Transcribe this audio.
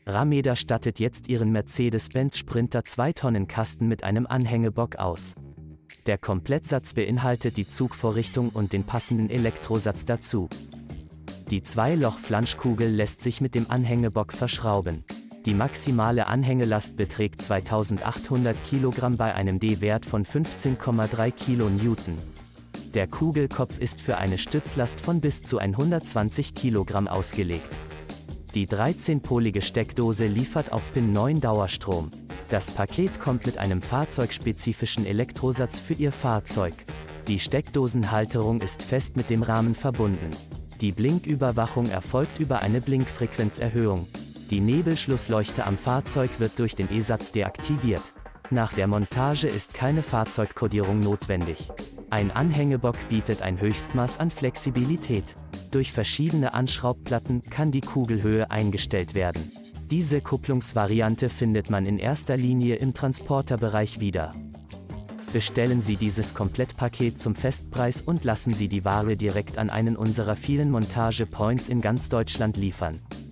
Rameda stattet jetzt ihren Mercedes-Benz Sprinter 2-Tonnen-Kasten mit einem Anhängebock aus. Der Komplettsatz beinhaltet die Zugvorrichtung und den passenden Elektrosatz dazu. Die 2-Loch-Flanschkugel lässt sich mit dem Anhängebock verschrauben. Die maximale Anhängelast beträgt 2800 Kilogramm bei einem D-Wert von 15,3 kN. Der Kugelkopf ist für eine Stützlast von bis zu 120 Kilogramm ausgelegt. Die 13-polige Steckdose liefert auf Pin 9 Dauerstrom. Das Paket kommt mit einem fahrzeugspezifischen Elektrosatz für Ihr Fahrzeug. Die Steckdosenhalterung ist fest mit dem Rahmen verbunden. Die Blinküberwachung erfolgt über eine Blinkfrequenzerhöhung. Die Nebelschlussleuchte am Fahrzeug wird durch den E-Satz deaktiviert. Nach der Montage ist keine Fahrzeugkodierung notwendig. Ein Anhängebock bietet ein Höchstmaß an Flexibilität. Durch verschiedene Anschraubplatten kann die Kugelhöhe eingestellt werden. Diese Kupplungsvariante findet man in erster Linie im Transporterbereich wieder. Bestellen Sie dieses Komplettpaket zum Festpreis und lassen Sie die Ware direkt an einen unserer vielen Montage-Points in ganz Deutschland liefern.